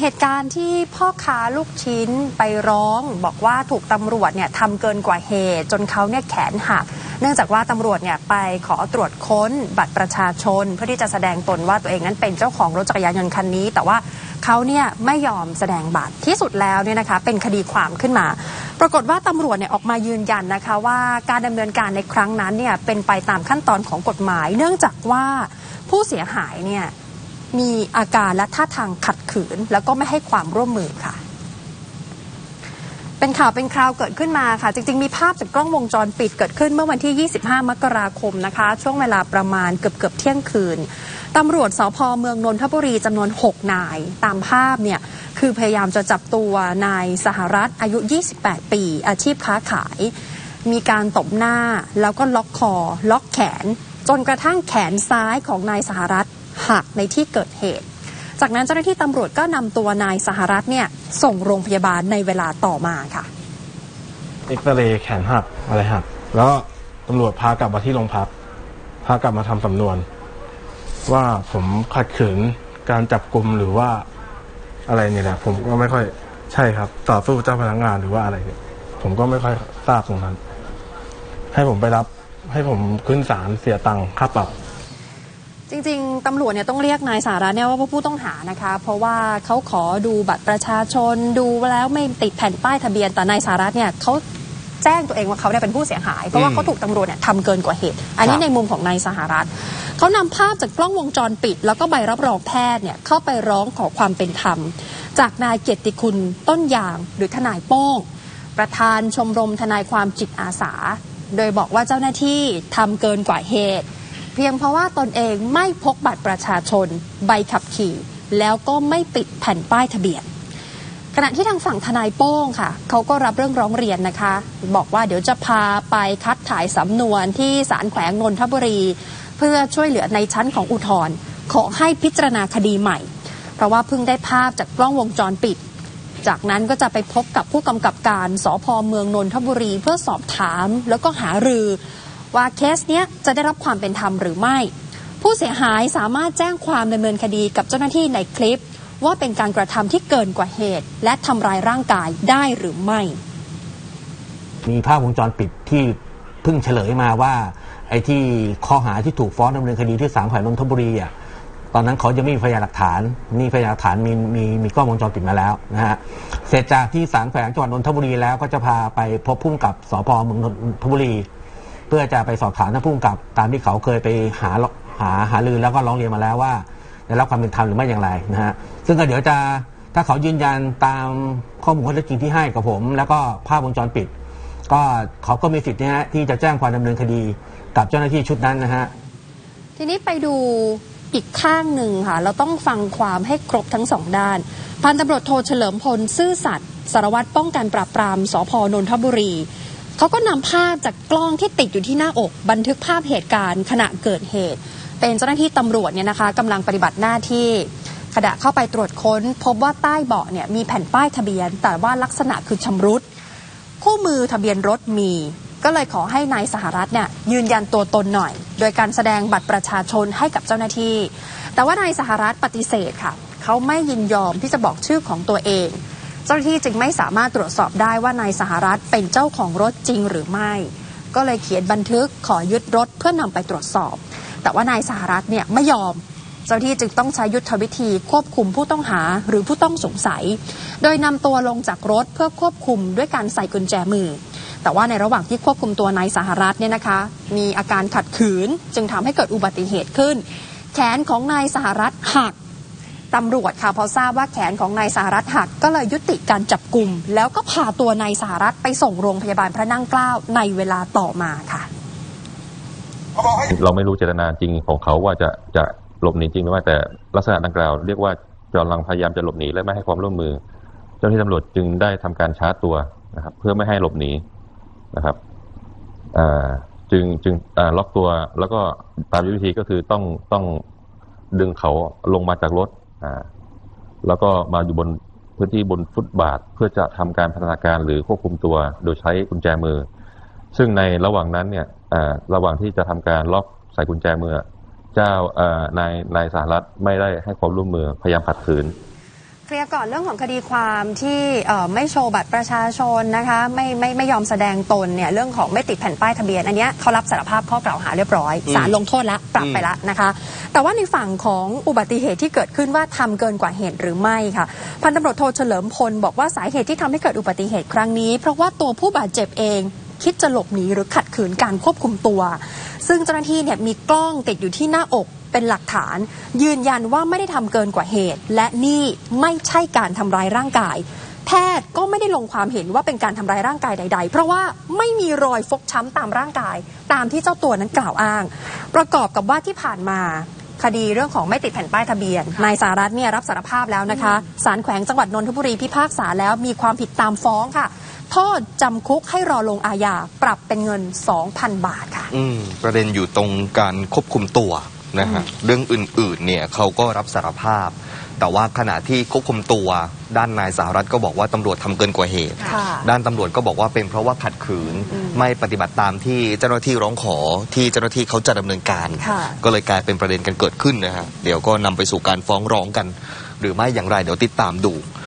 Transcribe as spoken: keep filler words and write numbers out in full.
เหตุการณ์ที่พ่อค้าลูกชิ้นไปร้องบอกว่าถูกตำรวจเนี่ยทำเกินกว่าเหตุจนเขาเนี่ยแขนหักเนื่องจากว่าตำรวจเนี่ยไปขอตรวจค้นบัตรประชาชนเพื่อที่จะแสดงตนว่าตัวเองนั้นเป็นเจ้าของรถจักรยานยนต์คันนี้แต่ว่าเขาเนี่ยไม่ยอมแสดงบัตรที่สุดแล้วเนี่ยนะคะเป็นคดีความขึ้นมาปรากฏว่าตำรวจเนี่ยออกมายืนยันนะคะว่าการดำเนินการในครั้งนั้นเนี่ยเป็นไปตามขั้นตอนของกฎหมายเนื่องจากว่าผู้เสียหายเนี่ยมีอาการและท่าทางขัดขืนแล้วก็ไม่ให้ความร่วมมือค่ะเป็นข่าวเป็นคราวเกิดขึ้นมาค่ะจริงๆมีภาพจากกล้องวงจรปิดเกิดขึ้นเมื่อวันที่ยี่สิบห้ามกราคมนะคะช่วงเวลาประมาณเกือบๆเที่ยงคืนตำรวจสภ.เมืองนนทบุรีจำนวนหกนายตามภาพเนี่ยคือพยายามจะจับตัวนายสหรัฐอายุยี่สิบแปดปีอาชีพค้าขายมีการตบหน้าแล้วก็ล็อกคอล็อกแขนจนกระทั่งแขนซ้ายของนายสหรัฐหักในที่เกิดเหตุจากนั้นเจ้าหน้าที่ตำรวจก็นำตัวนายสหรัฐเนี่ยส่งโรงพยาบาลในเวลาต่อมาค่ะเอ็กซเรย์แขนหักอะไรหักแล้วตำรวจพากลับมาที่โรงพักพากลับมาทำสำนวนว่าผมขัดขืนการจับกุมหรือว่าอะไรเนี่ยแหละผมก็ไม่ค่อยใช่ครับต่อสู้เจ้าพนักงานหรือว่าอะไรเนี่ยผมก็ไม่ค่อยทราบตรงนั้นให้ผมไปรับให้ผมขึ้นศาลเสียตังค่าปรับจริงๆตำรวจเนี่ยต้องเรียกนายสหรัฐเนี่ยว่าผู้ต้องหานะคะเพราะว่าเขาขอดูบัตรประชาชนดูแล้วไม่ติดแผ่นป้ายทะเบียนแต่นายสหรัฐเนี่ยเขาแจ้งตัวเองว่าเขาเนี่ยเป็นผู้เสียหายเพราะว่าเขาถูกตำรวจเนี่ยทำเกินกว่าเหตุอันนี้ในมุมของนายสหรัฐเขานำภาพจากกล้องวงจรปิดแล้วก็ใบรับรองแพทย์เนี่ยเข้าไปร้องขอความเป็นธรรมจากนายเกียรติคุณต้นยางหรือทนายโป้งประธานชมรมทนายความจิตอาสาโดยบอกว่าเจ้าหน้าที่ทำเกินกว่าเหตุเพียงเพราะว่าตนเองไม่พกบัตรประชาชนใบขับขี่แล้วก็ไม่ติดแผ่นป้ายทะเบียนขณะที่ทางฝั่งทนายโป้งค่ะเขาก็รับเรื่องร้องเรียนนะคะบอกว่าเดี๋ยวจะพาไปคัดถ่ายสำนวนที่ศาลแขวงนนทบุรีเพื่อช่วยเหลือในชั้นของอุทธรณ์ขอให้พิจารณาคดีใหม่เพราะว่าเพิ่งได้ภาพจากกล้องวงจรปิดจากนั้นก็จะไปพบกับผู้กำกับการสภ.เมืองนนทบุรีเพื่อสอบถามแล้วก็หารือว่าเคสเนี้ยจะได้รับความเป็นธรรมหรือไม่ผู้เสียหายสามารถแจ้งความดำเนินคดีกับเจ้าหน้าที่ในคลิปว่าเป็นการกระทำที่เกินกว่าเหตุและทำร้ายร่างกายได้หรือไม่มีภาพวงจรปิดที่เพิ่งเฉลยมาว่าไอ้ที่ข้อหาที่ถูกฟ้องดำเนินคดีที่ศาลแขวงนนทบุรีอ่ะตอนนั้นเขายังไม่มีพยานหลักฐานนี่พยานหลักฐานมีมีมีกล้องวงจรปิดมาแล้วนะฮะเสร็จจากที่ศาลแขวงจังหวัดนนทบุรีแล้วก็จะพาไปพบผู้กำกับสภ.เมืองนนทบุรีเพื่อจะไปสอบถามท่านผู้กำกับตามที่เขาเคยไปหาหาหาลือแล้วก็ร้องเรียนมาแล้วว่าได้รับความเป็นธรรมหรือไม่อย่างไรนะฮะซึ่งก็เดี๋ยวจะถ้าเขายืนยันตามข้อมูลข้อเท็จจริงที่ให้กับผมแล้วก็ภาพวงจรปิดก็เขาก็มีสิทธิ์นะฮะที่จะแจ้งความดำเนินคดีกับเจ้าหน้าที่ชุดนั้นนะฮะทีนี้ไปดูอีกข้างหนึ่งค่ะเราต้องฟังความให้ครบทั้งสองด้านพันตำรวจโทเฉลิมพลซื่อสัตย์สารวัตรป้องกันปราบปรามสภ.นนทบุรีเขาก็นำภาพจากกล้องที่ติดอยู่ที่หน้าอกบันทึกภาพเหตุการณ์ขณะเกิดเหตุเป็นเจ้าหน้าที่ตำรวจเนี่ยนะคะกำลังปฏิบัติหน้าที่ขณะเข้าไปตรวจค้นพบว่าใต้เบาะเนี่ยมีแผ่นป้ายทะเบียนแต่ว่าลักษณะคือชำรุดคู่มือทะเบียนรถมีก็เลยขอให้นายสหรัฐเนี่ยยืนยันตัวตนหน่อยโดยการแสดงบัตรประชาชนให้กับเจ้าหน้าที่แต่ว่านายสหรัฐปฏิเสธค่ะเขาไม่ยินยอมที่จะบอกชื่อของตัวเองเจ้าหน้าที่จึงไม่สามารถตรวจสอบได้ว่านายสหรัฐเป็นเจ้าของรถจริงหรือไม่ก็เลยเขียนบันทึกขอยึดรถเพื่อนำไปตรวจสอบแต่ว่านายสหรัฐเนี่ยไม่ยอมเจ้าหน้าที่จึงต้องใช้ยุทธวิธีควบคุมผู้ต้องหาหรือผู้ต้องสงสัยโดยนำตัวลงจากรถเพื่อควบคุมด้วยการใส่กุญแจมือแต่ว่าในระหว่างที่ควบคุมตัวนายสหรัฐเนี่ยนะคะมีอาการขัดขืนจึงทำให้เกิดอุบัติเหตุขึ้นแขนของนายสหรัฐหักตำรวจค่ะพอทราบว่าแขนของนายสหรัฐหักก็เลยยุติการจับกุมแล้วก็พาตัวนายสหรัฐไปส่งโรงพยาบาลพระนั่งเกล้าในเวลาต่อมาค่ะเราไม่รู้เจตนาจริงของเขาว่าจะจะหลบหนีจริงหรือไม่แต่ลักษณะดังกล่าวเรียกว่ากำลังพยายามจะหลบหนีและไม่ให้ความร่วมมือเจ้าหน้าที่ตำรวจจึงได้ทำการชาร์จตัวนะครับเพื่อไม่ให้หลบหนีนะครับจึงจึงล็อกตัวแล้วก็ตามยุทธวิธีก็คือต้องต้องดึงเขาลงมาจากรถแล้วก็มาอยู่บนพื้นที่บนฟุตบาทเพื่อจะทำการพัฒนาการหรือควบคุมตัวโดยใช้กุญแจมือซึ่งในระหว่างนั้นเนี่ยระหว่างที่จะทำการล็อกใส่กุญแจมือเจ้านายนายสหรัฐไม่ได้ให้ความร่วมมือพยายามขัดขืนเคลียร์ก่อนเรื่องของคดีความที่ไม่โชว์บัตรประชาชนนะคะไม่ไม่ไม่ยอมแสดงตนเนี่ยเรื่องของไม่ติดแผ่นป้ายทะเบียนอันนี้เขารับสารภาพข้อกล่าวหาเรียบร้อยศาลลงโทษแล้วปรับไปแล้วนะคะแต่ว่าในฝั่งของอุบัติเหตุที่เกิดขึ้นว่าทำเกินกว่าเหตุหรือไม่ค่ะพันตำรวจโทเฉลิมพลบอกว่าสาเหตุที่ทำให้เกิดอุบัติเหตุครั้งนี้เพราะว่าตัวผู้บาดเจ็บเองคิดจะหลบหนีหรือขัดขืนการควบคุมตัวซึ่งเจ้าหน้าที่เนี่ยมีกล้องติดอยู่ที่หน้าอกเป็นหลักฐานยืนยันว่าไม่ได้ทำเกินกว่าเหตุและนี่ไม่ใช่การทำร้ายร่างกายแพทย์ก็ไม่ได้ลงความเห็นว่าเป็นการทำร้ายร่างกายใดๆเพราะว่าไม่มีรอยฟกช้ำตามร่างกายตามที่เจ้าตัวนั้นกล่าวอ้างประกอบกับว่าที่ผ่านมาคดีเรื่องของไม่ติดแผ่นป้ายทะเบียนนายสารัตน์เนี่ยรับสารภาพแล้วนะคะศาลแขวงจังหวัดนนทบุรีพิพากษาแล้วมีความผิดตามฟ้องค่ะโทษจำคุกให้รอลงอาญาปรับเป็นเงิน สองพัน บาทค่ะอืมประเด็นอยู่ตรงการควบคุมตัวนะฮะเรื่องอื่นๆเนี่ยเขาก็รับสารภาพแต่ว่าขณะที่ควบคุมตัวด้านนายสหรัฐก็บอกว่าตำรวจทำเกินกว่าเหตุด้านตำรวจก็บอกว่าเป็นเพราะว่าขัดขืนไม่ปฏิบัติตามที่เจ้าหน้าที่ร้องขอที่เจ้าหน้าที่เขาจะดำเนินการก็เลยกลายเป็นประเด็นกันเกิดขึ้นนะฮะเดี๋ยวก็นำไปสู่การฟ้องร้องกันหรือไม่อย่างไรเดี๋ยวติดตามดู